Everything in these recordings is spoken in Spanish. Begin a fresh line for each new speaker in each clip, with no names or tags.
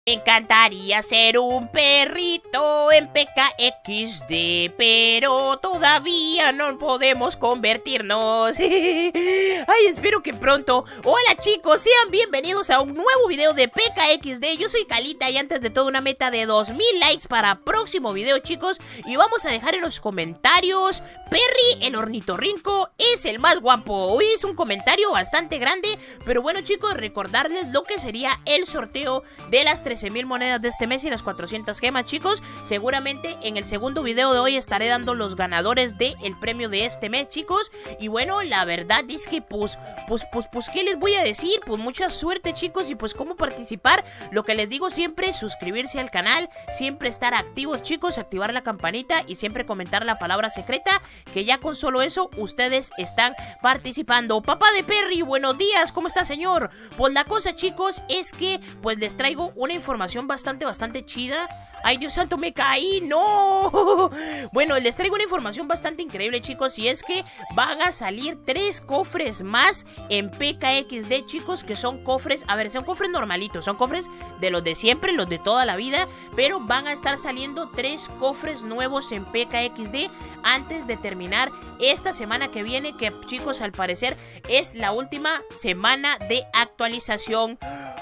Me encantaría ser un perrito en PKXD, pero todavía no podemos convertirnos. Ay, espero que pronto. Hola chicos, sean bienvenidos a un nuevo video de PKXD. Yo soy Calita y antes de todo una meta de 2000 likes para próximo video, chicos. Y vamos a dejar en los comentarios: Perry, el ornitorrinco, es el más guapo. Hoy es un comentario bastante grande, pero bueno chicos, recordarles lo que sería el sorteo de las 13,000 monedas de este mes y las 400 gemas, chicos. Seguramente en el segundo video de hoy estaré dando los ganadores del premio de este mes, chicos. Y bueno, la verdad es que pues, ¿qué les voy a decir? Pues mucha suerte, chicos, y pues cómo participar. Lo que les digo siempre, suscribirse al canal, siempre estar activos, chicos, activar la campanita y siempre comentar la palabra secreta, que ya con solo eso ustedes están participando. Papá de Perry, buenos días, ¿cómo está, señor? Pues la cosa, chicos, es que pues les traigo una información bastante chida. Ay, Dios santo, me caí, no. Bueno, les traigo una información bastante increíble, chicos, y es que van a salir 3 cofres más en PKXD, chicos, que son cofres, a ver, son cofres normalitos, son cofres de los de siempre, los de toda la vida, pero van a estar saliendo 3 cofres nuevos en PKXD antes de terminar esta semana que viene, que chicos, al parecer es la última semana de actualización.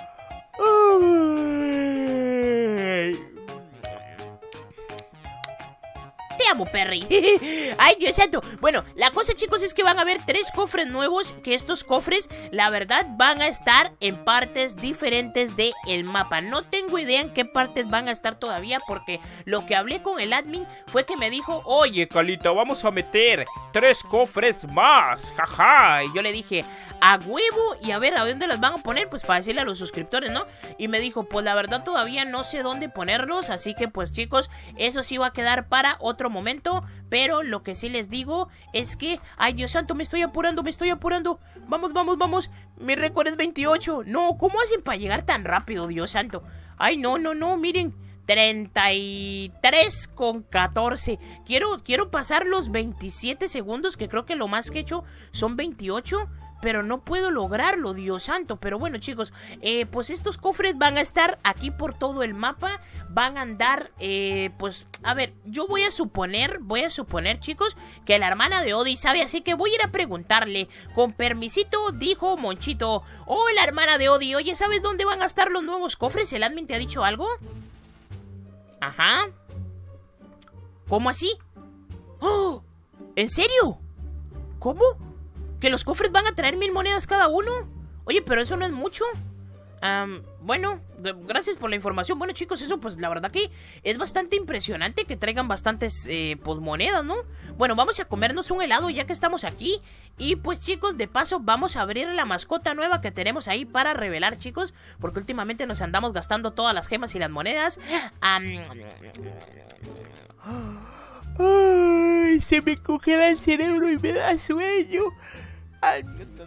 Te amo, Perry. Ay, Dios santo. Bueno, la cosa, chicos, es que van a haber 3 cofres nuevos, que estos cofres, la verdad, van a estar en partes diferentes del mapa. No tengo idea en qué partes van a estar todavía, porque lo que hablé con el admin fue que me dijo: oye, Calita, vamos a meter 3 cofres más, jaja. Y yo le dije: a huevo, y a ver, ¿a dónde las van a poner? Pues para decirle a los suscriptores, ¿no? Y me dijo: pues la verdad todavía no sé dónde ponerlos, así que pues chicos, eso sí va a quedar para otro momento. Pero lo que sí les digo es que, ay, Dios santo, me estoy apurando. Vamos, mi récord es 28. No, ¿cómo hacen para llegar tan rápido, Dios santo? Ay, no, miren, 33,14. Quiero pasar los 27 segundos, que creo que lo más que he hecho son 28, pero no puedo lograrlo, Dios santo. Pero bueno, chicos, pues estos cofres van a estar aquí por todo el mapa. Van a andar, pues, a ver, yo voy a suponer, chicos, que la hermana de Odi sabe, así que voy a ir a preguntarle. Con permisito, dijo Monchito. Hola, hermana de Odi, oye, ¿sabes dónde van a estar los nuevos cofres? ¿El admin te ha dicho algo? Ajá. ¿Cómo así? ¡Oh! ¿En serio? ¿Cómo? ¿Que los cofres van a traer 1000 monedas cada uno? Oye, pero eso no es mucho. Bueno, gracias por la información. Bueno, chicos, eso pues la verdad que es bastante impresionante que traigan bastantes pues monedas, ¿no? Bueno, vamos a comernos un helado ya que estamos aquí. Y pues chicos, de paso vamos a abrir la mascota nueva que tenemos ahí para revelar, chicos, porque últimamente nos andamos gastando todas las gemas y las monedas. Ay, se me congela el cerebro y me da sueño. Ay,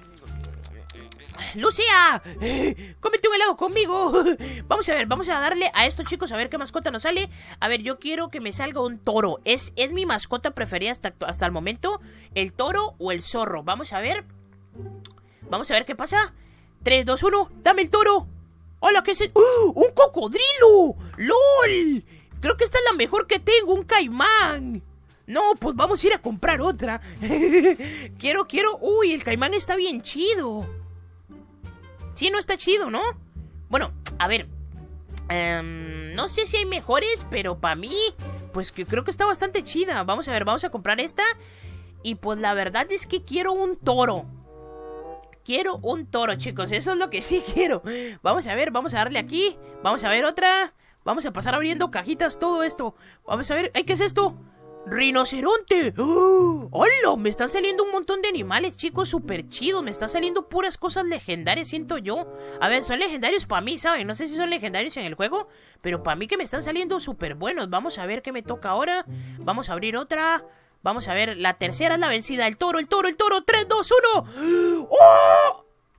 Lucía, cómete un helado conmigo. Vamos a ver, vamos a darle a esto, chicos, a ver qué mascota nos sale. A ver, yo quiero que me salga un toro. Es mi mascota preferida hasta el momento. El toro o el zorro. Vamos a ver qué pasa. 3, 2, 1, dame el toro. Hola, ¿qué es eso? ¡Un cocodrilo! ¡Lol! Creo que esta es la mejor que tengo, un caimán. No, pues vamos a ir a comprar otra. Quiero. Uy, el caimán está bien chido. Sí, no está chido, ¿no? Bueno, a ver. No sé si hay mejores, pero para mí, pues que creo que está bastante chida. Vamos a ver, vamos a comprar esta. Y pues la verdad es que quiero un toro. Quiero un toro, chicos. Eso es lo que sí quiero. Vamos a ver, vamos a darle aquí. Vamos a ver otra. Vamos a pasar abriendo cajitas, todo esto. Vamos a ver, ¿qué es esto? ¡Rinoceronte! ¡Oh! ¡Hola! Me están saliendo un montón de animales, chicos, súper chidos. Me están saliendo puras cosas legendarias, siento yo. A ver, son legendarios para mí, ¿saben? No sé si son legendarios en el juego, pero para mí que me están saliendo súper buenos. Vamos a ver qué me toca ahora. Vamos a abrir otra. Vamos a ver, la tercera es la vencida. El toro. 3, 2, 1. ¡Oh!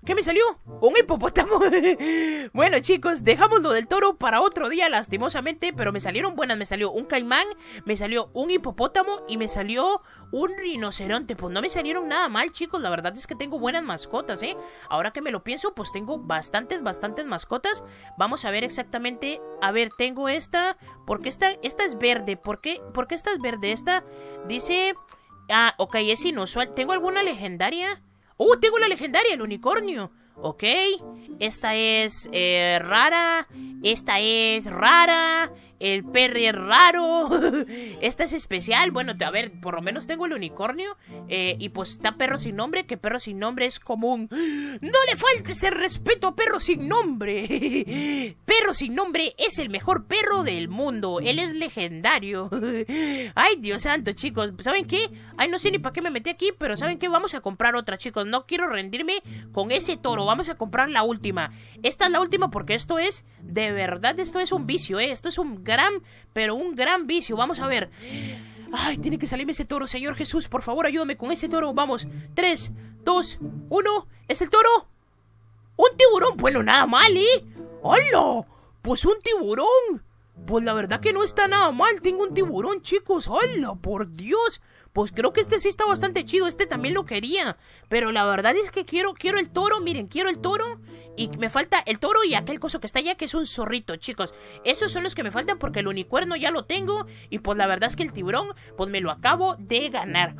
¿Qué me salió? ¡Un hipopótamo! Bueno, chicos, dejamos lo del toro para otro día, lastimosamente. Pero me salieron buenas. Me salió un caimán, me salió un hipopótamo y me salió un rinoceronte. Pues no me salieron nada mal, chicos. La verdad es que tengo buenas mascotas, ¿eh? Ahora que me lo pienso, pues tengo bastantes mascotas. Vamos a ver exactamente. A ver, tengo esta. ¿Por qué esta es verde? ¿Por qué esta es verde? Esta dice... Ah, ok, es inusual. ¿Tengo alguna legendaria? Tengo la legendaria, el unicornio. Ok, esta es rara. Esta es rara. El perro es raro. Esta es especial. Bueno, a ver, por lo menos tengo el unicornio. Y pues está perro sin nombre. Que perro sin nombre es común. No le faltes el respeto a perro sin nombre. Perro sin nombre es el mejor perro del mundo. Él es legendario. Ay, Dios santo, chicos. ¿Saben qué? Ay, no sé ni para qué me metí aquí. Pero ¿saben qué? Vamos a comprar otra, chicos. No quiero rendirme con ese toro. Vamos a comprar la última. Esta es la última porque esto es... De verdad, esto es un vicio, Esto es un gran vicio. Vamos a ver. Ay, tiene que salirme ese toro. Señor Jesús, por favor, ayúdame con ese toro. Vamos, 3, 2, 1. ¿Es el toro? ¡Un tiburón! Bueno, nada mal, ¡Hola! Pues un tiburón. Pues la verdad que no está nada mal. Tengo un tiburón, chicos. ¡Hola! Por Dios. Pues creo que este sí está bastante chido. Este también lo quería. Pero la verdad es que quiero el toro. Miren, quiero el toro. Y me falta el toro y aquel coso que está allá, que es un zorrito, chicos. Esos son los que me faltan porque el unicornio ya lo tengo. Y pues la verdad es que el tiburón, pues me lo acabo de ganar.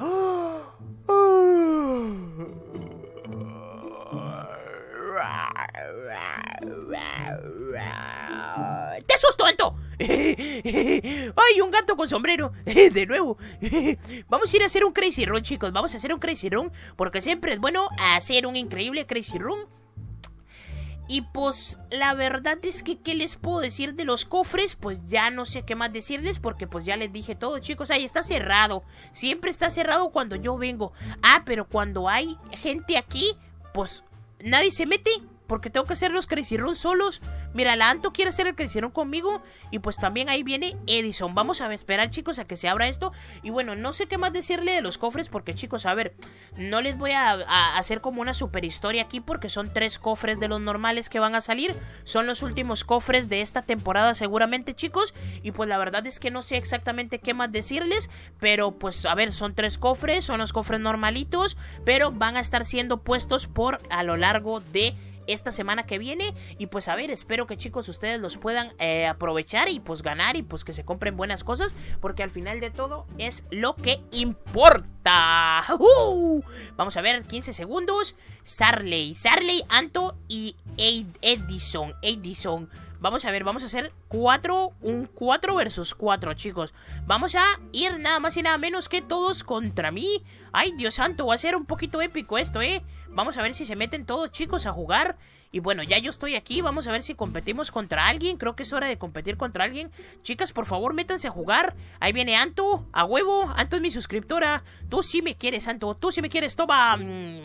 ¡Te asusto, Anto! ¡Ay, un gato con sombrero! De nuevo. Vamos a ir a hacer un Crazy Run, chicos. Vamos a hacer un Crazy Run porque siempre es bueno hacer un increíble Crazy Run. Y pues la verdad es que ¿qué les puedo decir de los cofres? Pues ya no sé qué más decirles porque pues ya les dije todo, chicos. Ahí está cerrado. Siempre está cerrado cuando yo vengo. Ah, pero cuando hay gente aquí, pues nadie se mete. Porque tengo que hacer los Crazy Run solos. Mira, la Anto quiere hacer el Crazy Run conmigo. Y pues también ahí viene Edison. Vamos a esperar, chicos, a que se abra esto. Y bueno, no sé qué más decirle de los cofres. Porque, chicos, a ver, no les voy a hacer como una super historia aquí. Porque son 3 cofres de los normales que van a salir. Son los últimos cofres de esta temporada seguramente, chicos. Y pues la verdad es que no sé exactamente qué más decirles. Pero pues, a ver, son 3 cofres. Son los cofres normalitos. Pero van a estar siendo puestos a lo largo de esta semana que viene. Y pues a ver, espero que, chicos, ustedes los puedan aprovechar y pues ganar y pues que se compren buenas cosas, porque al final de todo es lo que importa. Vamos a ver, 15 segundos. Sarley, Anto y Edison. Vamos a ver, vamos a hacer un 4 versus 4, chicos. Vamos a ir nada más y nada menos que todos contra mí. Ay, Dios santo, va a ser un poquito épico esto, Vamos a ver si se meten todos, chicos, a jugar. Y bueno, ya yo estoy aquí, vamos a ver si competimos contra alguien. Creo que es hora de competir contra alguien. Chicas, por favor, métanse a jugar. Ahí viene Anto, a huevo. Anto es mi suscriptora. Tú sí me quieres, Anto, tú sí me quieres, toma.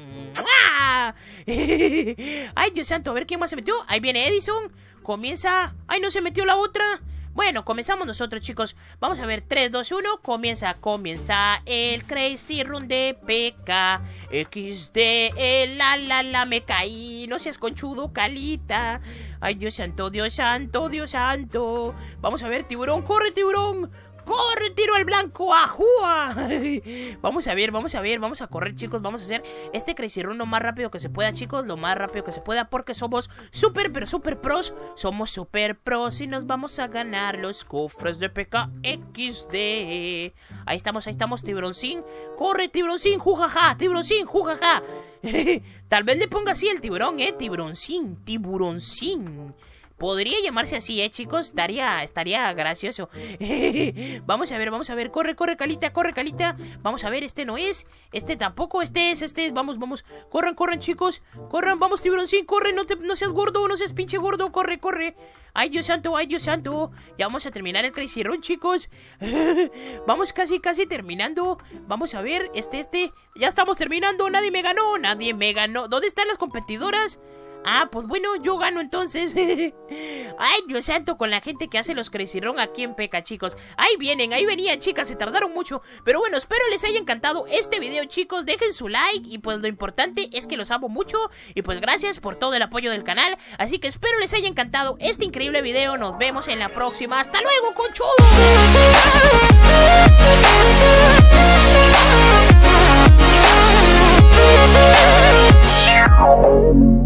Ay, Dios santo, a ver quién más se metió. Ahí viene Edison. Comienza. Ay, no se metió la otra. Bueno, comenzamos nosotros, chicos. Vamos a ver, 3, 2, 1. Comienza el Crazy Run de PK XD. La, me caí. No seas conchudo, Calita. Ay, Dios santo, Dios santo, Dios santo. Vamos a ver, tiburón, corre, tiburón. ¡Corre, tiro al blanco! ¡Ajúa! Vamos a correr, chicos. Vamos a hacer este Crazy Run lo más rápido que se pueda, chicos. Lo más rápido que se pueda, porque somos super, pero super pros. Somos super pros y nos vamos a ganar los cofres de PK XD. Ahí estamos, tiburoncín. ¡Corre, tiburoncín! ¡Jujaja! ¡Tiburoncín! ¡Jujaja! Tal vez le ponga así el tiburón, tiburoncín. Podría llamarse así, chicos. Estaría gracioso. Vamos a ver. Corre, Calita, Vamos a ver, este no es. Este tampoco, este es. Vamos. Corran, chicos. Corran, vamos, tiburoncín, corre. No seas gordo, no seas pinche gordo. Corre. Ay, Dios santo. Ya vamos a terminar el Crazy Run, chicos. Vamos casi terminando. Vamos a ver, Ya estamos terminando. Nadie me ganó. ¿Dónde están las competidoras? Ah, pues bueno, yo gano entonces. Ay, Dios santo, con la gente que hace los Crazy Run aquí en P.E.K.K.A, chicos. Ahí venían, chicas, se tardaron mucho. Pero bueno, espero les haya encantado este video, chicos. Dejen su like y pues lo importante es que los amo mucho. Y pues gracias por todo el apoyo del canal. Así que espero les haya encantado este increíble video. Nos vemos en la próxima. ¡Hasta luego, conchudos!